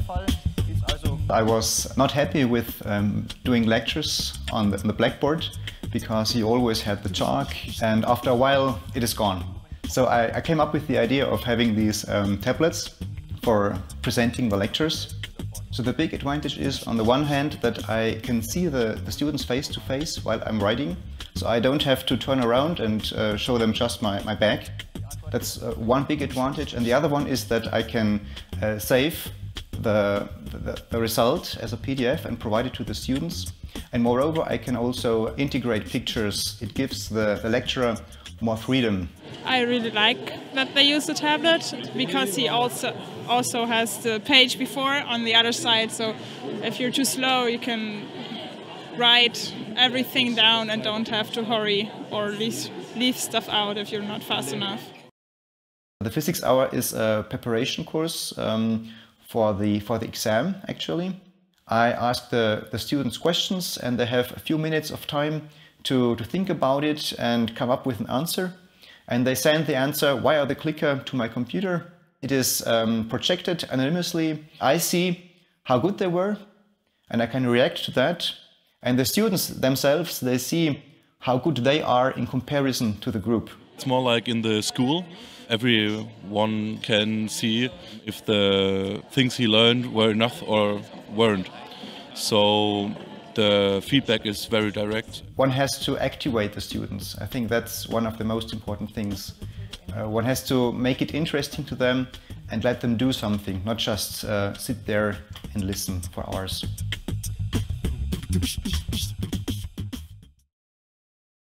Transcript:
I was not happy with doing lectures on the blackboard because he always had the chalk, and after a while it is gone. So I came up with the idea of having these tablets for presenting the lectures. So the big advantage is, on the one hand, that I can see the students face to face while I'm writing. So I don't have to turn around and show them just my back. That's one big advantage. And the other one is that I can save the result as a PDF and provide it to the students. And moreover, I can also integrate pictures. It gives the lecturer more freedom. I really like that they use the tablet because he also has the page before on the other side. So if you're too slow, you can write everything down and don't have to hurry or leave stuff out if you're not fast enough. The physics hour is a preparation course for the exam, actually. I ask the students questions and they have a few minutes of time to think about it and come up with an answer. And they send the answer via the clicker to my computer. It is projected anonymously. I see how good they were and I can react to that. And the students themselves, they see how good they are in comparison to the group. It's more like in the school. Everyone can see if the things he learned were enough or weren't. So the feedback is very direct. One has to activate the students. I think that's one of the most important things. One has to make it interesting to them and let them do something, not just sit there and listen for hours.